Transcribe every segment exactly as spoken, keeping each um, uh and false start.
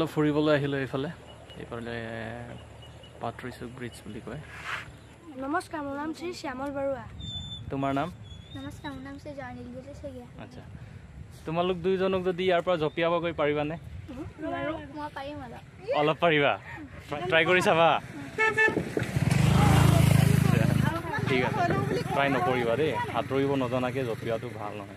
অলপ ফুৰিবলৈ আহিলোঁ এইফালে এইফালে পাত্ৰিচুক ব্ৰিজ বুলি কয়। নমস্কাৰ, মোৰ নাম শ্ৰী শ্যামল বৰুৱা। তোমাৰ নাম? নমস্কাৰ, মোৰ নাম শ্ৰী জয়নীল জ্যোতি শইকীয়া। আচ্ছা, তোমালোক দুইজনক যদি ইয়াৰ পৰা জঁপিয়াব গৈ পাৰিবানে? মই পাৰিম অলপ। অলপ পাৰিবা? ট্ৰাই কৰি চাবা? ঠিক আছে, ট্ৰাই নকৰিবা দেই, সাঁতুৰিব নজনাকৈ জঁপিওৱাটো ভাল নহয়।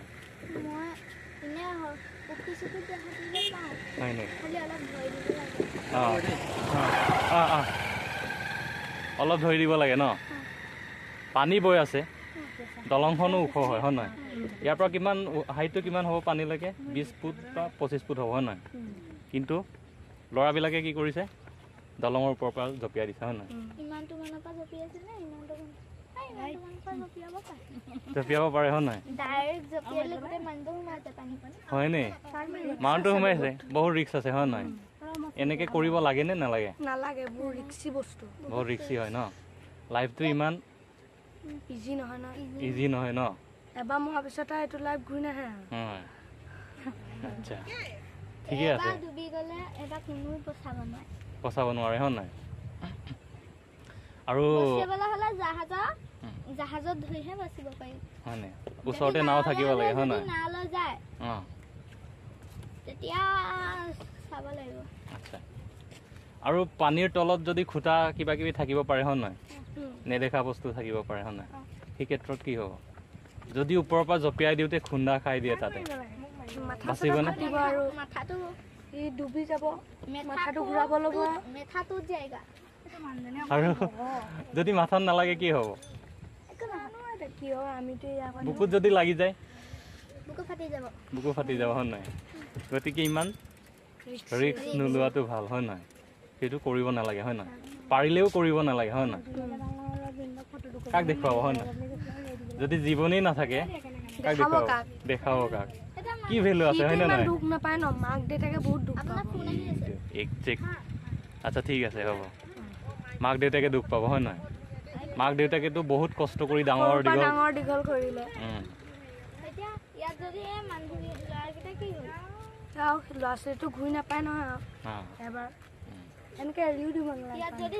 হয় নেকি? অঁ অঁ অঁ অলপ ধৰি দিব লাগে ন? পানী বৈ আছে, দলংখনো ওখ হয়, হয় নহয়? ইয়াৰ পৰা কিমান হাইটটো কিমান হ'ব পানীলৈকে? বিছ ফুট বা পঁচিছ ফুট হ'ব, হয় নহয়? কিন্তু ল'ৰাবিলাকে কি কৰিছে, দলঙৰ ওপৰৰ পৰা জঁপিয়াই দিছে, হয় নহয়? জঁপিয়াব পাৰে, হয় নহয়? হয়নে? মানুহটো সোমাইছে, বহুত ৰিক্স আছে, হয় নহয়? এনেকৈ কৰিব লাগে নে নালাগে? নালাগে, বহুত ৰিক্সি বস্তু। বহুত ৰিক্সি হয় ন? লাইফটো ইমান ইজি নহয় ন? ইজি নহয় ন? এবাৰ মহাৰ পিছত এইটো লাইফ ঘূৰি নাহে। আচ্ছা, ঠিকে আছে। পচাব নোৱাৰে, হয় নহয়? আৰু জাহাজত ধৰিহে বাচিব পাৰি, হয় নে? ওচৰতে নাও থাকিব লাগে, হয় নহয়? অঁ, তেতিয়া চাব লাগিব। আচ্ছা, আৰু পানীৰ তলত যদি খুটা কিবা কিবি থাকিব পাৰে, হয় নহয়? নেদেখা বস্তু থাকিব পাৰে, হয় নহয়? সেই ক্ষেত্ৰত কি হ'ব যদি ওপৰৰ পৰা জঁপিয়াই দিওঁতে খুন্দা খাই দিয়ে তাতে? বাচিবনে? আৰু মাথাটো ডুবি যাব, মাথাটো ঘূৰাব ল'ব, মেথাটো যায়গা। আৰু যদি মাথাত নালাগে কি হ'ব? বুকুত যদি লাগি যায়? বুকু ফাটি যাব, বুকু ফাটি যাব, হয় নহয়? গতিকে ইমান ৰিস্ক নোলোৱাটো ভাল, হয় নহয়? সেইটো কৰিব নালাগে, হয় নহয়? পাৰিলেও কৰিব নালাগে, হয় নহয়? কাক দেখুৱাব, হয় নহয়? যদি জীৱনেই নাথাকে কাক দেখুৱাব? দেখাব কাক? কি ভেলু আছে, হয় নে নহয়? দুখ নাপায় ন, মাক দেউতাকে বহুত দুখ পাব। একজেক্ট। আচ্ছা, ঠিক আছে, হ'ব। মাক দেউতাকে দুখ পাব, হয় নহয়? মাক দেউতাকেতো বহুত কষ্ট কৰি ডাঙৰ দীঘল ডাঙৰ দীঘল কৰিলে। ল'ৰা ছোৱালীটো ঘূৰি নাপায় নহয়, এবাৰ এনেকে এৰিও দিব নালাগে।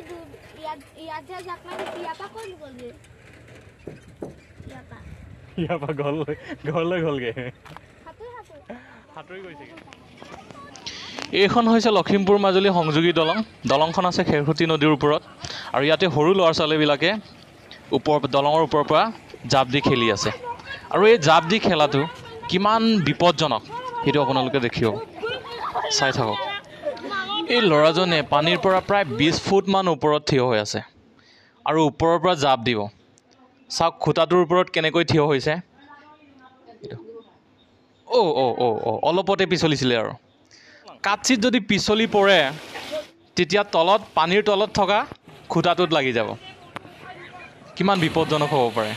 ইয়াৰ পৰা ঘৰলৈ ঘৰলৈ গ'লগে, সাঁতুৰি গৈছেগে। এইখন হৈছে লখিমপুৰ মাজুলী সংযোগী দলং। দলংখন আছে খেৰসুঁতি নদীৰ ওপৰত, আৰু ইয়াতে সৰু ল'ৰা ছোৱালীবিলাকে ওপৰ দলঙৰ ওপৰৰ পৰা জাপ দি খেলি আছে। আৰু এই জাপ দি খেলাটো কিমান বিপদজনক সেইটো আপোনালোকে দেখিব, চাই থাকক। এই ল'ৰাজনে পানীৰ পৰা প্ৰায় বিছ ফুটমান ওপৰত থিয় হৈ আছে আৰু ওপৰৰ পৰা জাপ দিব। চাওক খুটাটোৰ ওপৰত কেনেকৈ থিয় হৈছে। অ' অ' অ' অ' অলপতে পিছলিছিলে আৰু। কাঠচিত যদি পিছলি পৰে তেতিয়া তলত পানীৰ তলত থকা খুটাটোত লাগি যাব। কিমান বিপদজনক হ'ব পাৰে।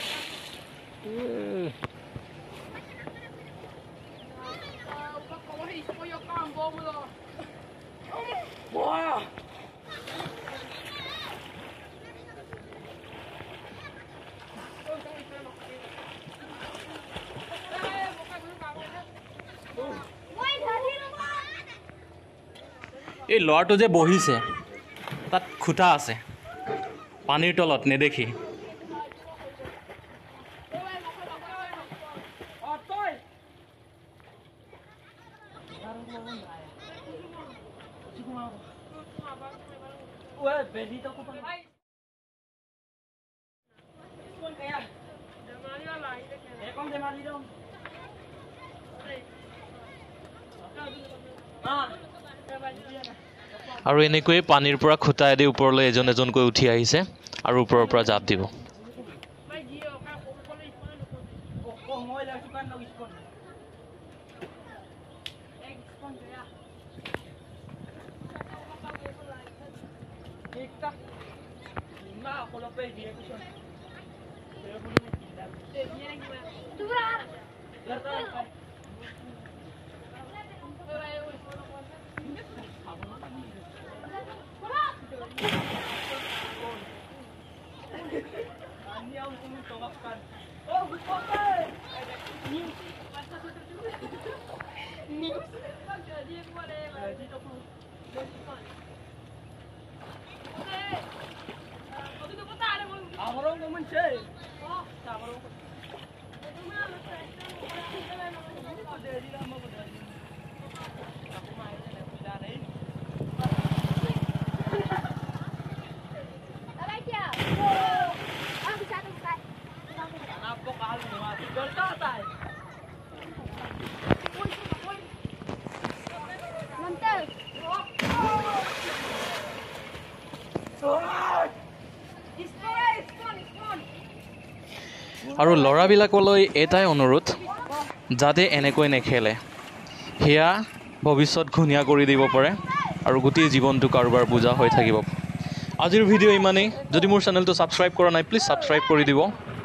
এই ল'ৰাটো যে বহিছে তাত খুটা আছে পানীৰ তলত নেদেখি। আৰু এনেকৈয়ে পানীৰ পৰা খুটাইদি ওপৰলৈ এজন এজনকৈ উঠি আহিছে আৰু ওপৰৰ পৰা জাপ দিব। আৰু ল'ৰাবিলাকলৈ এটাই অনুৰোধ যাতে এনেকৈ নেখেলে সেয়া ভৱিষ্যত ঘূণীয়া কৰি দিব পাৰে আৰু গোটেই জীৱনটো কাৰোবাৰ বোজা হৈ থাকিব। আজিৰ ভিডিঅ' ইমানেই। যদি মোৰ চেনেলটো ছাবস্ক্ৰাইব কৰা নাই প্লিজ ছাবস্ক্ৰাইব কৰি দিব।